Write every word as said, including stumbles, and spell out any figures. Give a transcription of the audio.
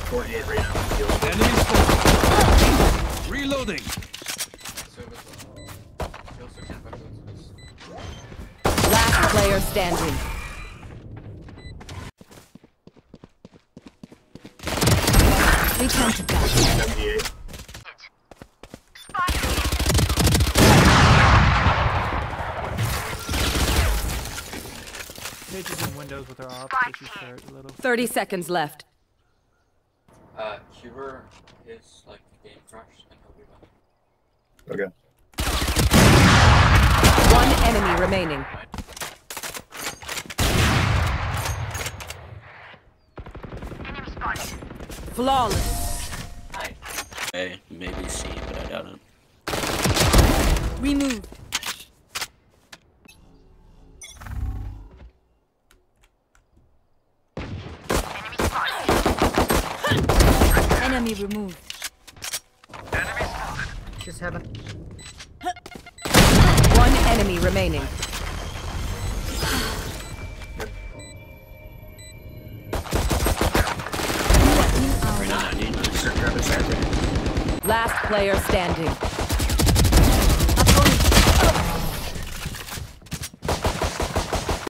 forty-eight right now. Enemy spotted. Reloading. Last player standing. We counted that. seventy-eight. Pages in windows with her ops, so she's hurt a little. Thirty seconds left. Uh, Cuber is like game crashed and he'll be back. Okay. One enemy remaining. Flawless. A, maybe C, but I doubt it. Removed. Enemy removed. She's heaven. One enemy remaining. Last player standing.